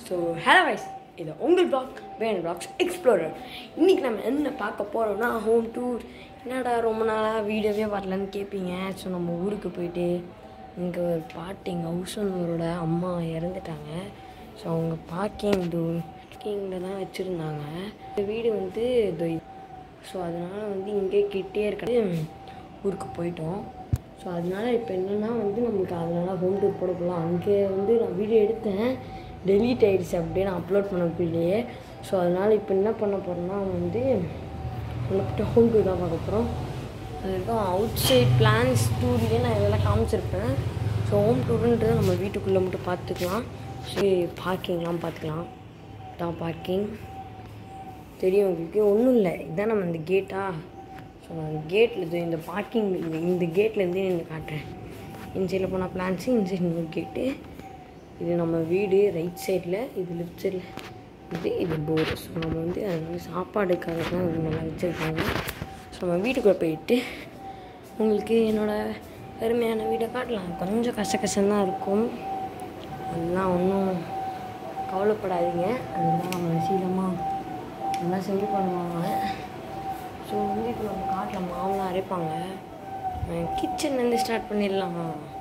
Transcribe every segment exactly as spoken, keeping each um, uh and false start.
So hello wise இது உங்கள் black van blocks explorer. இன்றைக்கி நம்ம என்ன பார்க்க போகிறோம்னா ஹோம் டூர். என்னடா ரொம்ப நாளாக வீடியோவே வரலன்னு கேட்பீங்க. ஸோ நம்ம ஊருக்கு போயிட்டு இங்கே ஒரு பாட்டு எங்கள் ஹவுஸ் ஓனரோட அம்மா இறந்துட்டாங்க. ஸோ அவங்க பார்க்கிங் டூ பார்க்கிங்கில் தான் வச்சுருந்தாங்க. இந்த வீடு வந்து இது. ஸோ அதனால் வந்து இங்கே கிட்டே இருக்கிறது ஊருக்கு போயிட்டோம். ஸோ அதனால் இப்போ என்னென்னா வந்து நம்மளுக்கு அதனால் ஹோம் டூர் போட போகலாம். அங்கே வந்து நான் வீடியோ எடுத்தேன், டெலீட் ஆகிடுச்சு, அப்படியே நான் அப்லோட் பண்ண போயிலேயே. ஸோ அதனால் இப்போ என்ன பண்ண போகிறோன்னா வந்து நம்மகிட்ட ஹோம் டூர் தான் பார்க்க போகிறோம். அதுக்கும் அவுட் சைட் பிளான்ஸ் டூர்லேயே நான் இதெல்லாம் காமிச்சிருப்பேன். ஸோ ஹோம் டூருன்றது நம்ம வீட்டுக்குள்ளே மட்டும் பார்த்துக்கலாம். சரி, பார்க்கிங்லாம் பார்த்துக்கலாம். தான் பார்க்கிங் தெரியும் உங்களுக்கு. ஒன்றும் இல்லை, இதுதான் நம்ம இந்த கேட்டா. ஸோ நான் கேட்டில் இந்த பார்க்கிங் இந்த இந்த கேட்லேருந்தே நான் காட்டுறேன். இந்த சைடில் போனால் பிளான்ஸு, இந்த சைடு இன்னொரு கேட்டு. இது நம்ம வீடு ரைட் சைடில், இது லெஃப்ட் சைடில் இது இது போர். ஸோ நம்ம வந்து அது வந்து சாப்பாடுக்காக தான் இது நல்லா வச்சுருக்காங்க. ஸோ நம்ம வீட்டுக்குள்ளே போயிட்டு உங்களுக்கு என்னோடய அருமையான வீடை காட்டலாம். கொஞ்சம் கஷ்ட கஷ்டம்தான் இருக்கும், அதெல்லாம் ஒன்றும் கவலைப்படாதீங்க. அதெல்லாம் நம்ம சீக்கிரமாக எல்லாம் செஞ்சு பண்ணுவாங்க. ஸோ வந்து இப்போ நம்ம காட்டில் மாவுலாம் அரைப்பாங்க. கிச்சன்லேருந்து ஸ்டார்ட் பண்ணிடலாம்.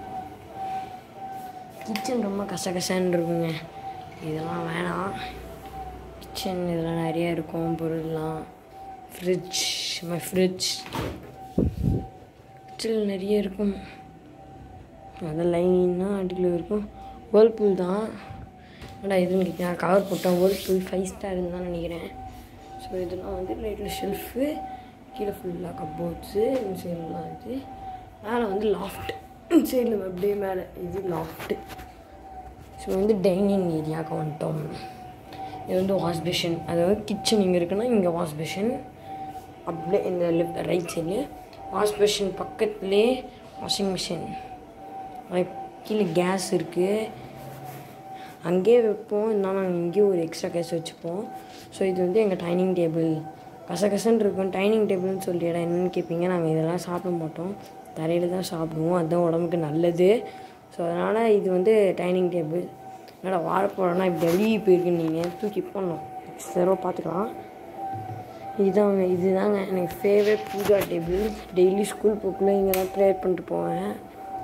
கிச்சன் ரொம்ப கஷ்ட கஷ்டன்னு இருக்குங்க. இதெல்லாம் வேணாம். கிச்சன் இதெல்லாம் நிறையா இருக்கும் பொருள்லாம். ஃப்ரிட்ஜ் மை ஃப்ரிட்ஜ் கிச்சனில் நிறைய இருக்கும். அது லைனாக அடியில் இருக்கும். வேர்ல்பூல் தான். ஆனால் இதுன்னு கேட்குறேன், கவர் போட்டோம். வேர்ல்பூல் ஃபைவ் ஸ்டார் தான் நினைக்கிறேன். ஸோ இதெல்லாம் வந்து லைட்டில் ஷெல்ஃபு, கீழே ஃபுல்லாக கப்போர்ட்ஸு, இந்த சைடெலாம் இது. மேலே வந்து லாஃப்ட், இந்த சைடில் அப்படியே மேலே இது லாஃப்ட்டு. ஸோ வந்து டைனிங் ஏரியாவுக்கு வந்துட்டோம். இது வந்து வாஷ் பேஷன். அதாவது கிச்சன் இங்கே இருக்குன்னா இங்கே வாஷ் பேஷன். அப்படியே இந்த left right side wash basin பக்கத்துலேயே வாஷிங் மிஷின். கீழே கேஸ் இருக்குது, அங்கேயே வைப்போம். இருந்தாலும் நாங்கள் இங்கேயும் ஒரு எக்ஸ்ட்ரா கேஸ் வச்சுப்போம். ஸோ இது வந்து எங்கள் டைனிங் டேபிள். கசகசன்னு இருக்கும். டைனிங் டேபிள்னு சொல்லி இடம் என்னென்னு கேட்பீங்க. நாங்கள் இதெல்லாம் சாப்பிட மாட்டோம், தரையில் தான் சாப்பிடுவோம். அதுதான் உடம்புக்கு நல்லது. ஸோ அதனால் இது வந்து டைனிங் டேபிள். என்னடா வாழைப்பழம்னா இப்படி வெளியே போயிருக்குன்னு நீங்கள் தூக்கி போடணும். நெக்ஸ்ட் தடவை பார்த்துக்கலாம். இதுதாங்க இதுதாங்க எனக்கு favourite puja table. Daily school போக்குள்ளே இங்கே தான் ப்ரேயர் பண்ணிட்டு போவேன்.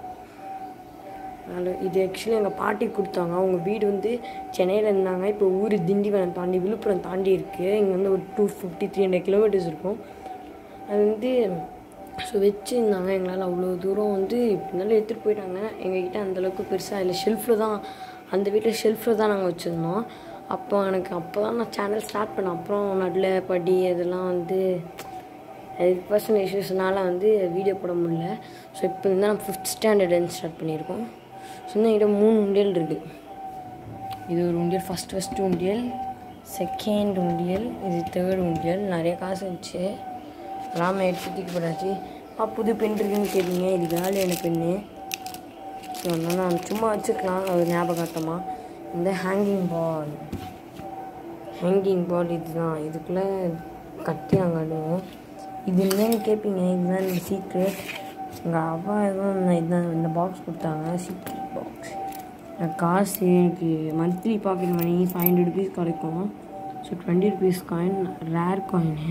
அதனால் இது ஆக்சுவலி எங்கள் பாட்டி கொடுத்தாங்க. அவங்க வீடு வந்து சென்னையில் இருந்தாங்க. இப்போ ஊர் திண்டிவனம் தாண்டி விழுப்புரம் தாண்டி இருக்குது. இங்கே வந்து ஒரு two fifty three hundred kilometres இருக்கும். அது வந்து ஸோ வச்சுருந்தாங்க. எங்களால் அவ்வளோ தூரம் வந்து இப்படினாலும் எடுத்துகிட்டு போயிட்டாங்க. எங்கள்கிட்ட அந்தளவுக்கு பெருசாக இல்லை. ஷெல்ஃபில் தான், அந்த வீட்டில் ஷெல்ஃபில் தான் நாங்கள் வச்சுருந்தோம். அப்போ எனக்கு அப்போ தான் நான் சேனல் ஸ்டார்ட் பண்ணேன். அப்புறம் நல்ல படி அதெல்லாம் வந்து பர்சனல் இஷ்யூஸ்னால் வந்து வீடியோ போட முடியல. ஸோ இப்போ வந்து நான் ஃபிஃப்த் ஸ்டாண்டர்ட் ஸ்டார்ட் பண்ணியிருக்கோம். ஸோ என்கிட்ட மூணு உண்டியல் இருக்குது. இது ஒரு உண்டியல், ஃபஸ்ட் ஃபஸ்ட்டு உண்டியல், செகண்ட் உண்டியல், இது தேர்ட் உண்டியல். நிறைய காசு இருந்துச்சு, ராம எடுத்து தூக்கி போட்டாச்சு. ஆ புது பென் இருக்குன்னு கேட்டீங்க. இது காலியான பெண்ணு. ஸோ அதனால் நான் சும்மா வச்சுக்கலாம் ஒரு ஞாபகார்த்தமாக. இந்த ஹேங்கிங் பால் ஹேங்கிங் பால் இதுதான். இதுக்குள்ளே கட்டி நாங்கள் ஆடுவோம். இது என்னன்னு கேட்பீங்க. இதுதான் இந்த சீக்ரெட். எங்கள் அப்பா எதுவும் இதுதான் இந்த பாக்ஸ் கொடுத்தாங்க, சீக்ரெட் பாக்ஸ். காசு எனக்கு monthly pocket money five hundred rupees கிடைக்கும். So twenty rupees coin, rare காயின்னு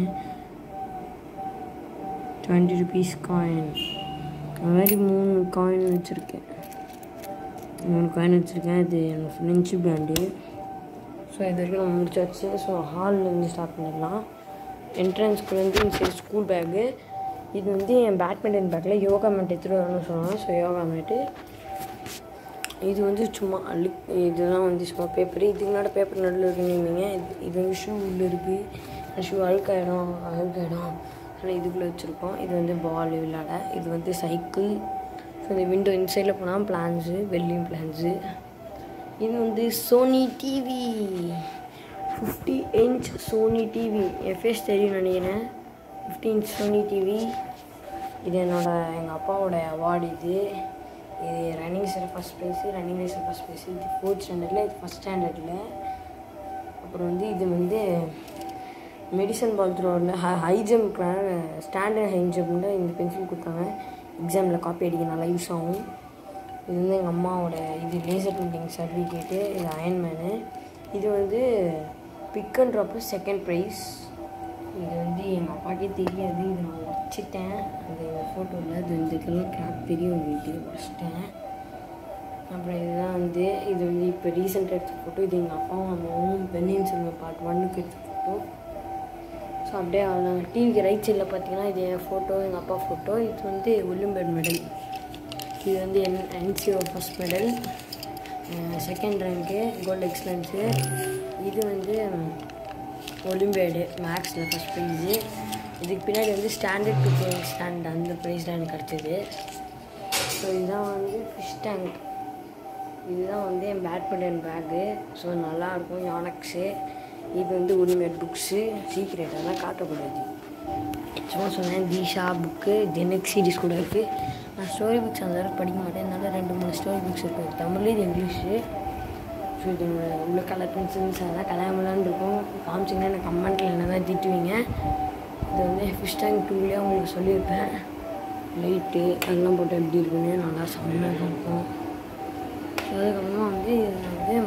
டுவெண்ட்டி ருபீஸ் காயின். அது மாதிரி மூணு காயின் வச்சுருக்கேன். மூணு காயின் வச்சுருக்கேன். இது என்னோடய ஃப்ரெண்ட்ஷிப் பேண்டு. ஸோ இது வரைக்கும் நம்ம முடிச்சாச்சு. ஸோ ஹால்லேருந்து ஸ்டார்ட் பண்ணிடலாம். என்ட்ரன்ஸ்குள்ளேருந்து இந்த சைடு ஸ்கூல் பேக்கு. இது வந்து என் பேட்மிண்டன் பேக்கில் யோகா மேட் எடுத்துகிட்டு வரணும்னு சொன்னாங்க. So yoga mat. இது வந்து சும்மா அழு இதெல்லாம் வந்து சும்மா பேப்பர். இதுக்கு முன்னாடி பேப்பர் நடுவில் இருக்குன்னு இது இது வந்து ஷூ உள்ளே இருக்குது. ஷூ அழுக்காயிடும் அழுக்காயிடும் ஆனால் இதுக்குள்ளே வச்சுருக்கோம். இது வந்து பால் விளையாட. இது வந்து சைக்கிள். ஸோ இந்த விண்டோ இந்த சைடில் போனால் பிளான்ஸு, வெள்ளியும் பிளான்ஸு. இது வந்து Sony TV, fifty inch Sony TV. என் ஃபேஸ் தெரியும் நினைக்கிறேன். Fifty inch Sony TV. இது என்னோட எங்கள் அப்பாவோட அவார்டு. இது இது ரன்னிங் ரேஸில் ஃபஸ்ட் ப்ரைஸு, ரன்னிங் ரேஸில் ஃபஸ்ட் ப்ரைஸு. இது ஃபோர்த் ஸ்டாண்டர்டில், இது ஃபஸ்ட் ஸ்டாண்டர்டில். அப்புறம் வந்து இது வந்து மெடிசன் பால் த்ரோவில் ஹை ஹை ஜம்ப்க்கான ஸ்டாண்டர்ட் ஹை ஜம்ப்னு இந்த பென்சில் கொடுத்தாங்க. எக்ஸாமில் காப்பி அடிக்க நல்லா யூஸ் ஆகும். இது வந்து எங்கள் அம்மாவோட இது லேசர் பெயிண்டிங் சர்டிஃபிகேட்டு. இது அயன்மேனு. இது வந்து pick and drop second prize. இது வந்து எங்கள் அப்பாக்கே தெரியாது, இது நான் உடச்சிட்டேன். அந்த ஃபோட்டோவில் அது இந்த கலர் கிராக் தெரியும் உங்களுக்கு, உடச்சிட்டேன். அப்புறம் இதுதான் வந்து இது வந்து இப்போ ரீசெண்டாக எடுத்த ஃபோட்டோ. இது எங்கள் அப்பாவும் அம்மாவும் பெண்ணின்னு சொல்லுங்க பார்ட் ஒன்னுக்கு எடுத்த ஃபோட்டோ. ஸோ அப்படியே அவங்க டிவிக்கு ரைட் சைடில் பார்த்தீங்கன்னா இது என் ஃபோட்டோ, எங்கள் அப்பா ஃபோட்டோ. இது வந்து ஒலிம்பியட் மெடல். இது வந்து என் NCO first medal, second rank gold excellence. இது வந்து ஒலிம்பியாடு மேக்ஸில் ஃபஸ்ட் ப்ரைஸு. இதுக்கு பின்னாடி வந்து ஸ்டாண்டர்ட் டு கோயிங் ஸ்டாண்ட் அந்த ப்ரைஸ் தான் எனக்கு கிடச்சிது. ஸோ இதுதான் வந்து ஃபிஷ் டேங்க். இதுதான் வந்து என் பேட்மிண்டன் பேக்கு. ஸோ நல்லாயிருக்கும் யானக்ஸு. இது வந்து ஒலிம்பியாட் புக்ஸு, சீக்ரெட் அதெல்லாம் காட்டக்கூடாது. சும்மா சொன்னேன். தீஷா புக்கு, ஜெனக் சீரீஸ் கூட இருக்குது. நான் ஸ்டோரி புக்ஸ் அந்த அளவுக்கு படிக்க மாட்டேன், அதனால ரெண்டு மூணு ஸ்டோரி புக்ஸ் இருக்குது, தமிழ் இது இங்கிலீஷு. ஸோ இது உள்ள கலர் பென்சில்ஸ் அதெல்லாம் கல்யாணம்லான்னு இருக்கும். காமிச்சிங்கன்னா எனக்கு கமெண்ட்டில் என்ன தான் திட்டுவீங்க. இது வந்து ஃபிஷ் டேங்க் டூலேயே உங்களுக்கு சொல்லியிருப்பேன். லைட்டு அதெல்லாம் போட்டு எப்படி இருக்குன்னு நல்லா செம்மையாக இருக்கும். ஸோ அதுக்கப்புறமா வந்து இதில் வந்து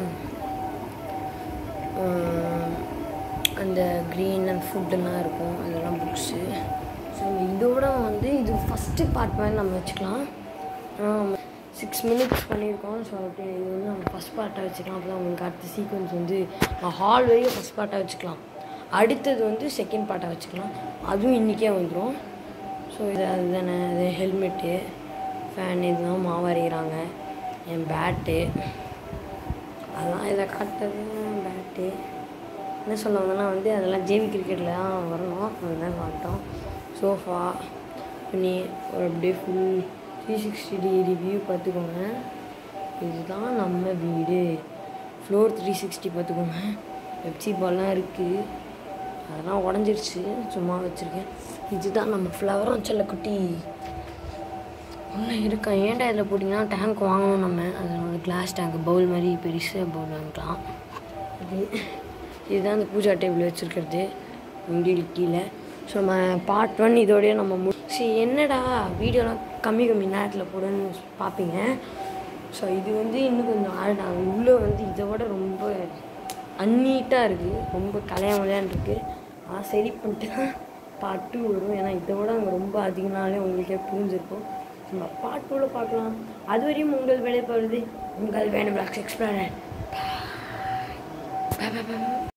அந்த க்ரீன் அண்ட் ஃபுட்டெல்லாம் இருக்கும், அதெல்லாம் புக்ஸு. ஸோ இதோட வந்து இது ஃபஸ்ட்டு பார்ட் மாதிரி நம்ம வச்சுக்கலாம். சிக்ஸ் மினிட்ஸ் பண்ணியிருக்கோம். ஸோ அப்படி இது வந்து நம்ம ஃபஸ்ட் பார்ட்டாக வச்சுக்கலாம். அப்போ தான் உங்களுக்கு அடுத்த சீக்வன்ஸ் வந்து ஹால் வரையும் ஃபஸ்ட் பார்ட்டாக வச்சுக்கலாம். அடுத்தது வந்து செகண்ட் பார்ட்டாக வச்சுக்கலாம். அதுவும் இன்றைக்கே வந்துடும். ஸோ இது அதுதானே இது ஹெல்மெட்டு, ஃபேன் இதெல்லாம் மாவரைகிறாங்க. என் பேட்டு அதெல்லாம் இதை காட்டுறது. பேட்டு என்ன சொல்லுவாங்கன்னா வந்து அதெல்லாம் ஜேவி கிரிக்கெட்டில் தான் வரணும், அதுதான் காட்டும். சோஃபா பண்ணி ஒரு அப்படியே full three sixty degree view பார்த்துக்கோங்க. இதுதான் நம்ம வீடு. ஃப்ளோர் த்ரீ சிக்ஸ்டி பார்த்துக்கோங்க. பெப்சி பால்லாம் இருக்குது, அதெல்லாம் உடஞ்சிருச்சு, சும்மா வச்சுருக்கேன். இதுதான் நம்ம ஃப்ளவரும் செல்லக்குட்டி ஒன்று இருக்கா. ஏன்டா இதில் போட்டிங்கன்னா டேங்க் வாங்கணும் நம்ம, அதனால கிளாஸ் டேங்க் பவுல் மாதிரி பெருசாக பவுல் வாங்கிக்கலாம். அது இதுதான் அந்த பூஜா டேபிள் வச்சுருக்கிறது இங்கே கீழே. ஸோ நம்ம பார்ட் ஒன் இதோடய நம்ம மு சரி என்னடா வீடியோலாம் கம்மி கம்மி நேரத்தில் போடுன்னு பார்ப்பீங்க. ஸோ இது வந்து இன்னும் கொஞ்சம் ஆடாகும். உள்ளே வந்து இதை விட ரொம்ப அன்னீட்டாக இருக்குது, ரொம்ப கலையாமலையான் இருக்குது. ஆனால் சரி பண்ணிட்டு தான் பார்ட் டூ வரும். ஏன்னா இதை விட அங்கே ரொம்ப அதிகனாலே உங்களுக்கே புரிஞ்சிருக்கும். நம்ம பார்ட் டூவில் பார்க்கலாம். அது வரையும் உங்கள் வேலை போகிறது உங்கள் வேணும் பிளாக்ஸ் எக்ஸ்ப்ளோரர்.